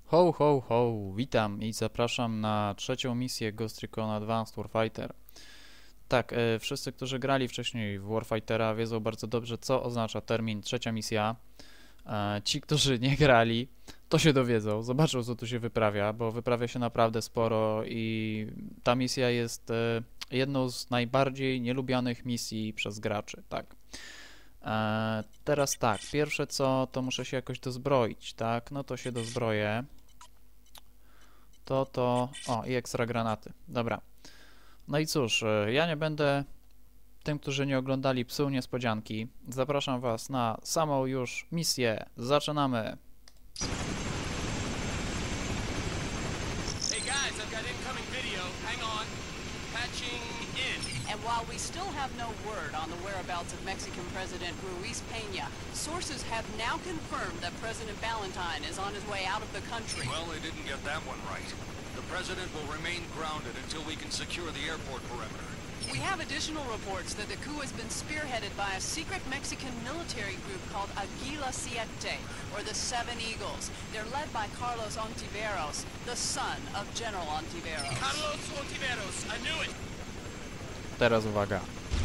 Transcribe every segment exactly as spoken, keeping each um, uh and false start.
Ho, ho, ho, witam i zapraszam na trzecią misję Ghost Recon Advanced Warfighter. Tak, e, wszyscy, którzy grali wcześniej w Warfightera, wiedzą bardzo dobrze, co oznacza termin trzecia misja. E, ci, którzy nie grali, to się dowiedzą, zobaczą, co tu się wyprawia, bo wyprawia się naprawdę sporo i ta misja jest e, jedną z najbardziej nielubianych misji przez graczy, tak. E, teraz tak, pierwsze co, to muszę się jakoś dozbroić, tak, no to się dozbroję. To, to... O, i ekstra granaty. Dobra. No i cóż, ja nie będę tym, którzy nie oglądali, psuł niespodzianki. Zapraszam was na samą już misję. Zaczynamy! Hey guys, I've got incoming video. Hang on. Patching in. And while we still have no word on the whereabouts of Mexican President Ruiz Peña, sources have now confirmed that President Valentine is on his way out of the country. Well, they didn't get that one right. The president will remain grounded until we can secure the airport perimeter. We have additional reports that the coup has been spearheaded by a secret Mexican military group called Aguila Siete, or the Seven Eagles. They're led by Carlos Ontiveros, the son of General Ontiveros. Carlos Ontiveros, I knew it. Teraz uwaga.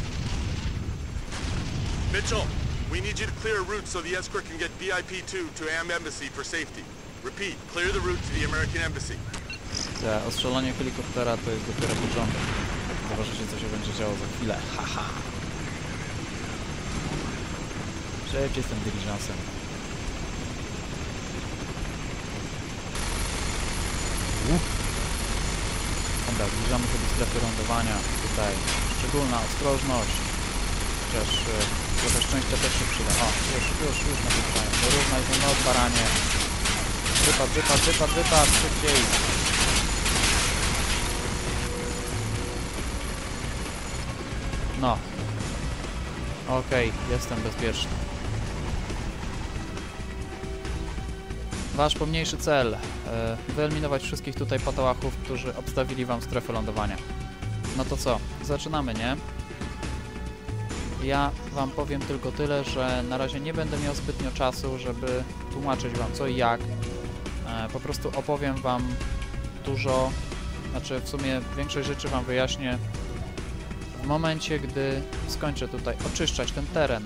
Mitchell, we need you to clear a route so the escort can get V I P two to A M Embassy for safety. Repeat, clear the route to the American Embassy. Te ostrzelanie helikoptera to jest dopiero początek. Zobaczycie, co się będzie działo za chwilę. Haha. Szybciej z tym diligencem. Dobra, zbliżamy się do strefy lądowania. Tutaj szczególna ostrożność. Chociaż e, trochę szczęścia też się przyda. O, już, już, już napisają. Wyrównaj ten not, baranie. Wypad, wypad, wypad, wypad, szybciej. No. Okej, okay, jestem bezpieczny. Wasz pomniejszy cel. E, wyeliminować wszystkich tutaj patołachów, którzy obstawili wam strefę lądowania. No to co? Zaczynamy, nie? Ja wam powiem tylko tyle, że na razie nie będę miał zbytnio czasu, żeby tłumaczyć wam co i jak. E, po prostu opowiem wam dużo, znaczy w sumie większość rzeczy wam wyjaśnię w momencie, gdy skończę tutaj oczyszczać ten teren.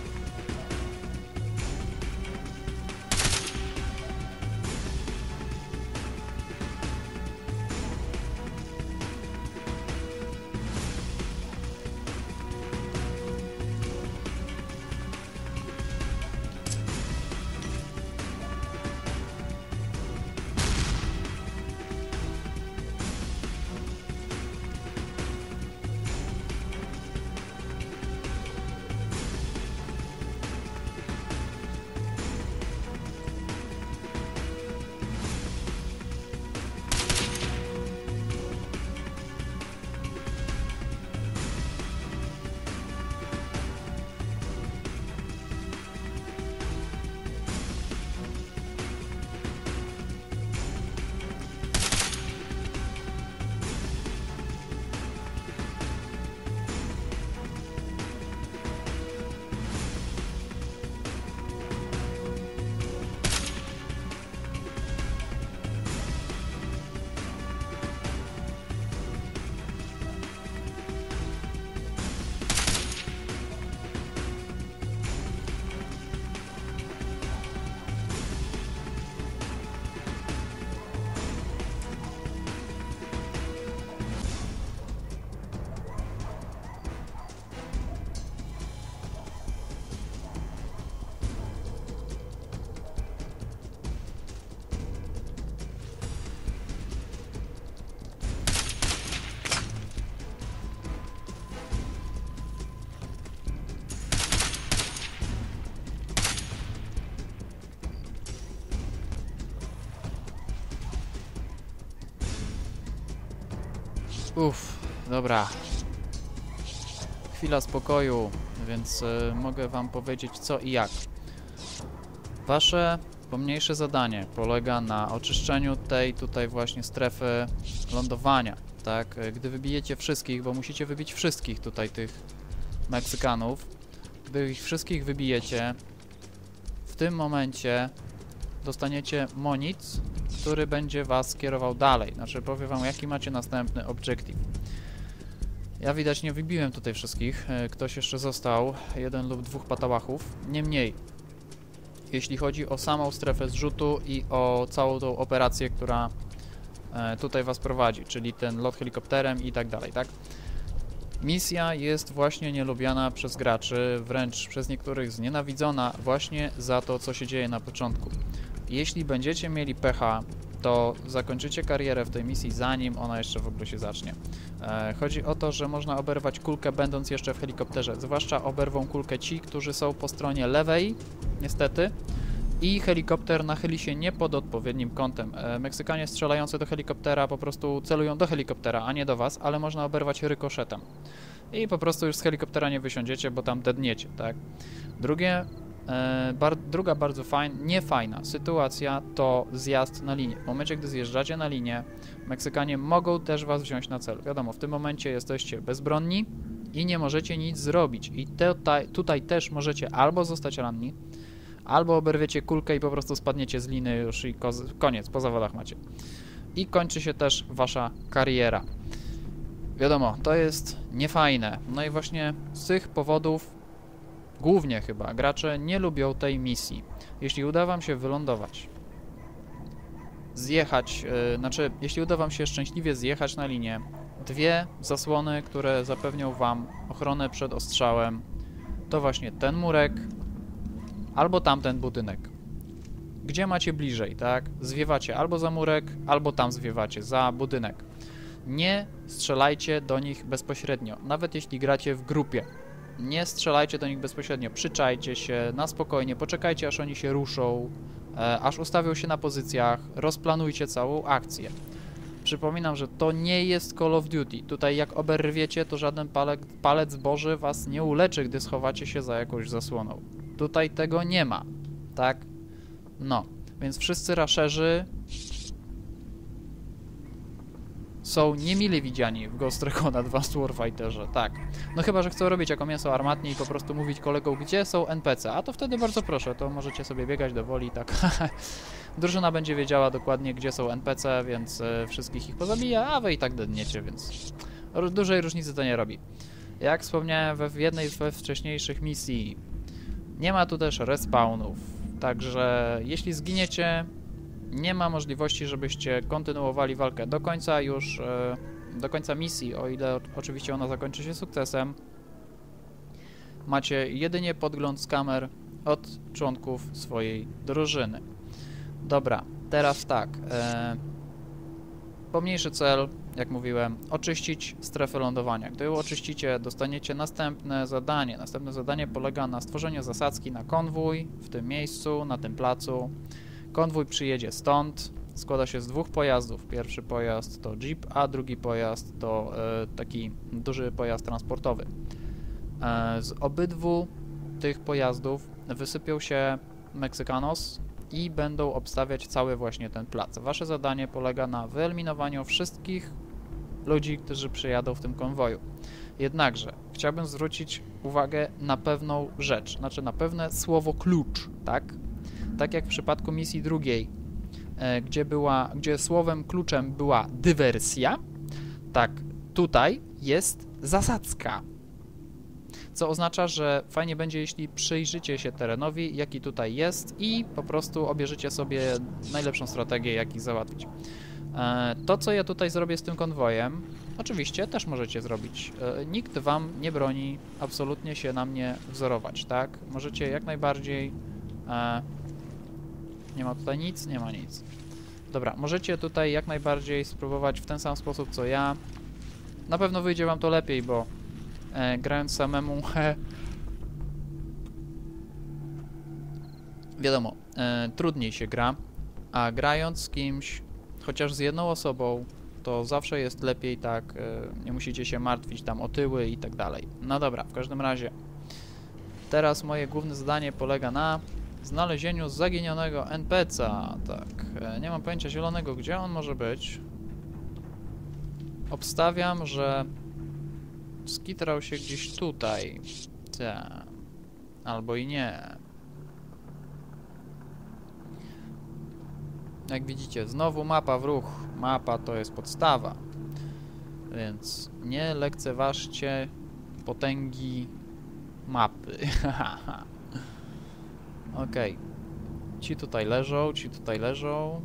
Uff, dobra. Chwila spokoju, więc y, mogę wam powiedzieć co i jak. Wasze pomniejsze zadanie polega na oczyszczeniu tej tutaj właśnie strefy lądowania, tak? Gdy wybijecie wszystkich, bo musicie wybić wszystkich tutaj tych Meksykanów, gdy ich wszystkich wybijecie, w tym momencie dostaniecie monic, który będzie was kierował dalej. Znaczy powie wam, jaki macie następny objective. Ja widać nie wybiłem tutaj wszystkich. Ktoś jeszcze został, jeden lub dwóch patałachów. Niemniej, jeśli chodzi o samą strefę zrzutu i o całą tą operację, która tutaj was prowadzi, czyli ten lot helikopterem i tak dalej, tak? Misja jest właśnie nielubiana przez graczy, wręcz przez niektórych znienawidzona właśnie za to, co się dzieje na początku. Jeśli będziecie mieli pecha, to zakończycie karierę w tej misji, zanim ona jeszcze w ogóle się zacznie. E, chodzi o to, że można oberwać kulkę, będąc jeszcze w helikopterze. Zwłaszcza oberwą kulkę ci, którzy są po stronie lewej, niestety, i helikopter nachyli się nie pod odpowiednim kątem. E, Meksykanie strzelający do helikoptera po prostu celują do helikoptera, a nie do was, ale można oberwać rykoszetem. I po prostu już z helikoptera nie wysiądziecie, bo tam dedniecie, tak? Drugie, e, bar, druga bardzo fajna, niefajna sytuacja to zjazd na linię. W momencie, gdy zjeżdżacie na linię, Meksykanie mogą też was wziąć na cel. Wiadomo, w tym momencie jesteście bezbronni i nie możecie nic zrobić. I tutaj, tutaj też możecie albo zostać ranni, albo oberwiecie kulkę i po prostu spadniecie z liny już i koniec, po zawodach macie. I kończy się też wasza kariera. Wiadomo, to jest niefajne. No i właśnie z tych powodów, głównie chyba, gracze nie lubią tej misji. Jeśli uda wam się wylądować, zjechać, yy, znaczy, jeśli uda wam się szczęśliwie zjechać na linię, dwie zasłony, które zapewnią wam ochronę przed ostrzałem, to właśnie ten murek, albo tamten budynek. Gdzie macie bliżej, tak? Zwiewacie albo za murek, albo tam zwiewacie, za budynek. Nie strzelajcie do nich bezpośrednio, nawet jeśli gracie w grupie. Nie strzelajcie do nich bezpośrednio, przyczajcie się na spokojnie, poczekajcie aż oni się ruszą, e, aż ustawią się na pozycjach, rozplanujcie całą akcję. Przypominam, że to nie jest Call of Duty. Tutaj jak oberwiecie, to żaden palec, palec Boży was nie uleczy, gdy schowacie się za jakąś zasłoną. Tutaj tego nie ma, tak? No, więc wszyscy rasherzy są niemile widziani w Ghost Recon Advanced Warfighterze, tak. No chyba, że chcą robić jako mięso armatnie i po prostu mówić kolegom, gdzie są N P C, a to wtedy bardzo proszę, to możecie sobie biegać do woli, tak. Drużyna będzie wiedziała dokładnie, gdzie są N P C, więc y, wszystkich ich pozabija, a wy i tak dedniecie, więc dużej różnicy to nie robi. Jak wspomniałem we w jednej ze wcześniejszych misji, nie ma tu też respawnów, także jeśli zginiecie, nie ma możliwości, żebyście kontynuowali walkę do końca już, e, do końca misji, o ile oczywiście ona zakończy się sukcesem. Macie jedynie podgląd z kamer od członków swojej drużyny. Dobra, teraz tak. E, pomniejszy cel, jak mówiłem, oczyścić strefę lądowania. Gdy ją oczyścicie, dostaniecie następne zadanie. Następne zadanie polega na stworzeniu zasadzki na konwój w tym miejscu, na tym placu. Konwój przyjedzie stąd, składa się z dwóch pojazdów. Pierwszy pojazd to jeep, a drugi pojazd to e, taki duży pojazd transportowy. E, z obydwu tych pojazdów wysypią się Meksykanos i będą obstawiać cały właśnie ten plac. Wasze zadanie polega na wyeliminowaniu wszystkich ludzi, którzy przyjadą w tym konwoju. Jednakże chciałbym zwrócić uwagę na pewną rzecz, znaczy na pewne słowo klucz, tak? Tak jak w przypadku misji drugiej, e, gdzie, była, gdzie słowem kluczem była dywersja, tak tutaj jest zasadzka. Co oznacza, że fajnie będzie, jeśli przyjrzycie się terenowi, jaki tutaj jest i po prostu obierzecie sobie najlepszą strategię, jak ich załatwić. E, to, co ja tutaj zrobię z tym konwojem, oczywiście też możecie zrobić. E, nikt wam nie broni absolutnie się na mnie wzorować, tak? Możecie jak najbardziej... E, nie ma tutaj nic? Nie ma nic. Dobra, możecie tutaj jak najbardziej spróbować w ten sam sposób, co ja. Na pewno wyjdzie wam to lepiej, bo e, grając samemu, he, wiadomo, e, trudniej się gra, a grając z kimś, chociaż z jedną osobą, to zawsze jest lepiej, tak, e, nie musicie się martwić tam o tyły i tak dalej. No dobra, w każdym razie, teraz moje główne zadanie polega na znalezieniu zaginionego N P C a, tak, e, nie mam pojęcia zielonego, gdzie on może być. Obstawiam, że skitrał się gdzieś tutaj. Ta. Albo i nie. Jak widzicie, znowu mapa w ruch. Mapa to jest podstawa. Więc nie lekceważcie potęgi mapy. Okej. Okay. Ci tutaj leżą, ci tutaj leżą.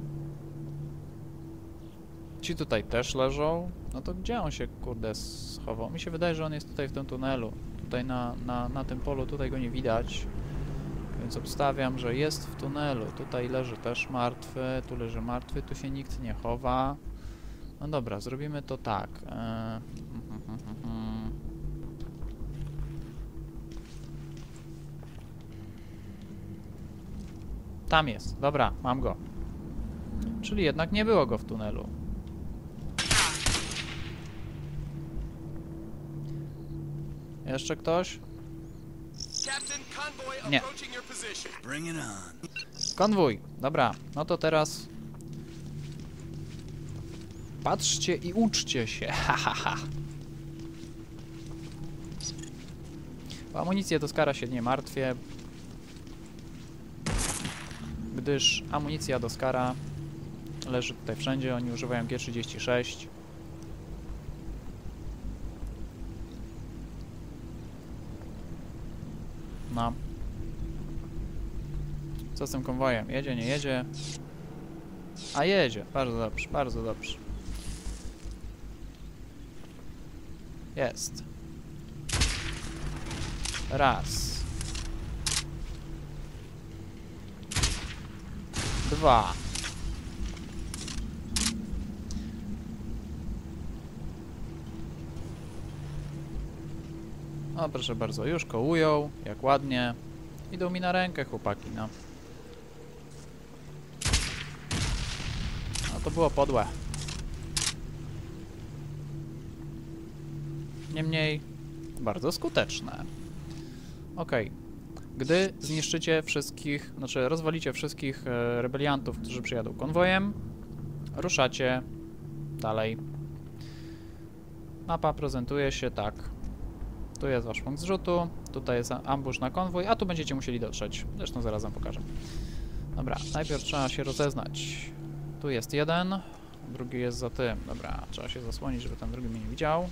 Ci tutaj też leżą. No to gdzie on się, kurde, schował? Mi się wydaje, że on jest tutaj w tym tunelu. Tutaj na, na, na tym polu, tutaj go nie widać. Więc obstawiam, że jest w tunelu. Tutaj leży też martwy, tu leży martwy, tu się nikt nie chowa. No dobra, zrobimy to tak. Eee, Tam jest. Dobra, mam go. Czyli jednak nie było go w tunelu. Jeszcze ktoś? Nie. Konwój. Dobra, no to teraz patrzcie i uczcie się. Ha, ha, ha. O amunicję do Skara się nie martwię, gdyż amunicja do Skara leży tutaj wszędzie. Oni używają G trzydzieści sześć. No. Co z tym konwojem? Jedzie, nie jedzie? A jedzie. Bardzo dobrze, bardzo dobrze. Jest. Raz. Dwa. O, proszę bardzo, już kołują, jak ładnie. Idą mi na rękę, chłopaki, no. No to było podłe. Niemniej bardzo skuteczne. Ok. Gdy zniszczycie wszystkich, znaczy rozwalicie wszystkich e, rebeliantów, którzy przyjadą konwojem, ruszacie dalej. Mapa prezentuje się tak. Tu jest wasz punkt zrzutu, tutaj jest ambush na konwój, a tu będziecie musieli dotrzeć. Zresztą zaraz wam pokażę. Dobra, najpierw trzeba się rozeznać. Tu jest jeden, drugi jest za tym. Dobra, trzeba się zasłonić, żeby ten drugi mnie nie widział.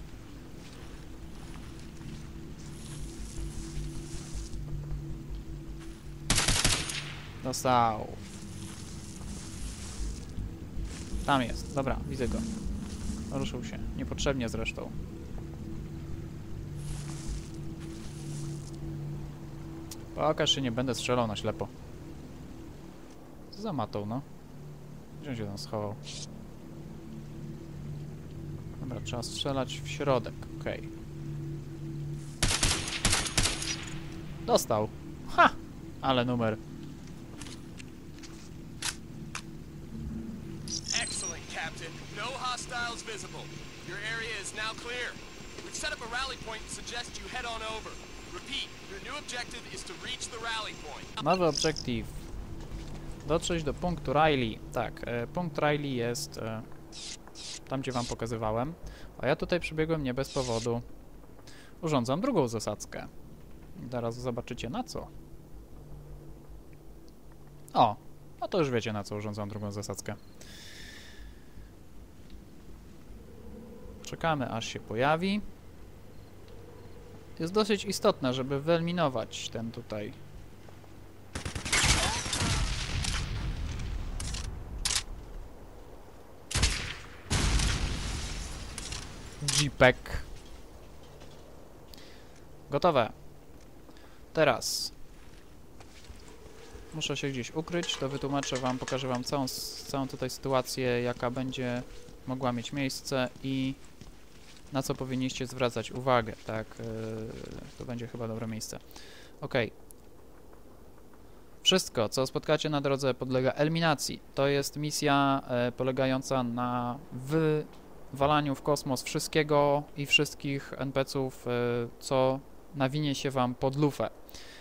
Dostał. Tam jest, dobra, widzę go. Ruszył się, niepotrzebnie zresztą. Pokaż się, nie będę strzelał na ślepo. Co za matą, no. Gdzie on się tam schował? Dobra, trzeba strzelać w środek, okej. Okay. Dostał. Ha! Ale numer. Excellent, Captain. No hostiles visible. Your area is now clear. We've set up a rally point and suggest you head on over. Repeat, your new objective is to reach the rally point. Nowy objective. Dotrzeć do punktu Riley. Tak, e, punkt Riley jest e, tam, gdzie wam pokazywałem. A ja tutaj przybiegłem nie bez powodu. Urządzam drugą zasadzkę. Zaraz zobaczycie na co. O, no to już wiecie, na co urządzam drugą zasadzkę. Czekamy, aż się pojawi. Jest dosyć istotne, żeby wyeliminować ten tutaj jeepek. Gotowe. Teraz muszę się gdzieś ukryć, to wytłumaczę wam, pokażę wam całą, całą tutaj sytuację, jaka będzie mogła mieć miejsce i na co powinniście zwracać uwagę, tak? Yy, to będzie chyba dobre miejsce. Ok. Wszystko, co spotkacie na drodze, podlega eliminacji. To jest misja e, polegająca na wywalaniu w kosmos wszystkiego i wszystkich en pe ce ów, e, co nawinie się wam pod lufę.